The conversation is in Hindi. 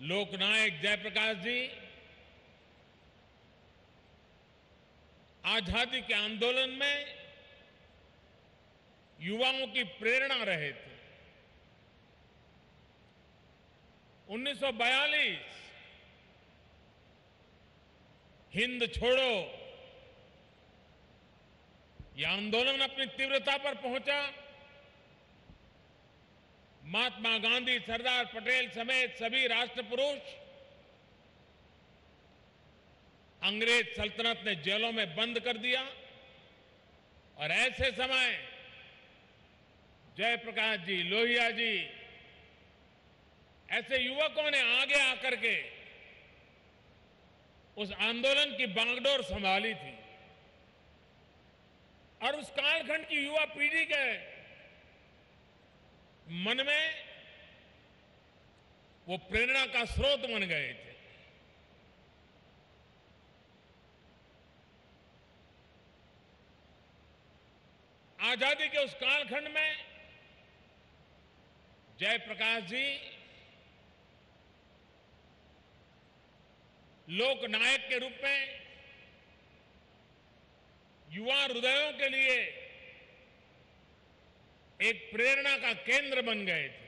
लोकनायक जयप्रकाश जी आजादी के आंदोलन में युवाओं की प्रेरणा रहे थे। 1942 हिंद छोड़ो यह आंदोलन अपनी तीव्रता पर पहुंचा। महात्मा गांधी, सरदार पटेल समेत सभी राष्ट्रपुरुष अंग्रेज सल्तनत ने जेलों में बंद कर दिया और ऐसे समय जयप्रकाश जी, लोहिया जी, ऐसे युवकों ने आगे आकर के उस आंदोलन की बागडोर संभाली थी और उस कालखंड की युवा पीढ़ी के मन में वो प्रेरणा का स्रोत बन गए थे। आजादी के उस कालखंड में जयप्रकाश जी लोकनायक के रूप में युवा हृदयों के लिए एक प्रेरणा का केंद्र बन गए थे।